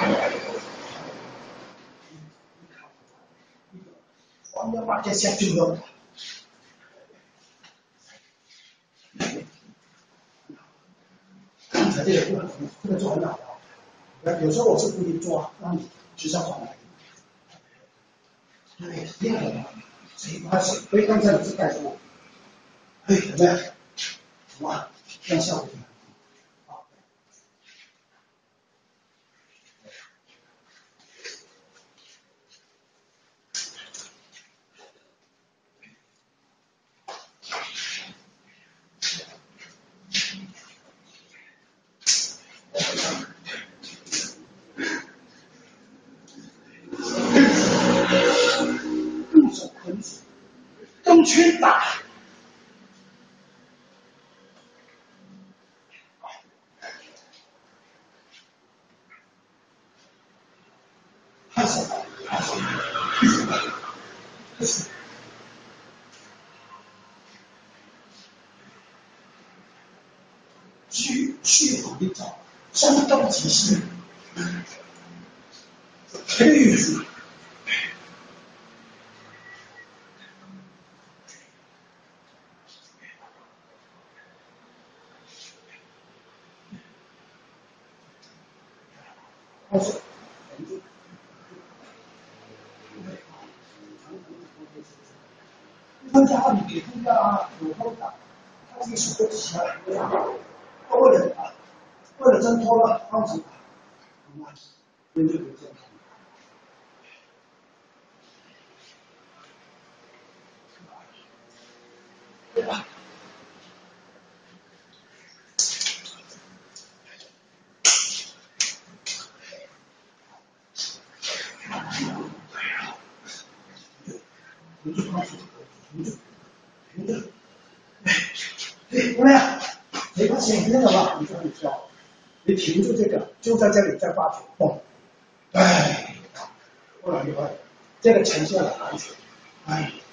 我们要把这先丢掉。刚才这个这个做很好的，有时候我是故意做，让你指向转来。对，一样的，所以刚才你是盖住，哎，怎么样？哇，这样效果挺好。动手捆死，动拳打。还是去好的找，山东即兴，玉子。开始。参加你给参加有空的，他这个是都起来，他为了挣脱了方程，人就有这样。对吧？停住，对，怎么样？没发现晕了吧？你说你知道，你停住这个，就在这里再发出，嘣，哎，过了一会儿，这个呈现了完全，哎。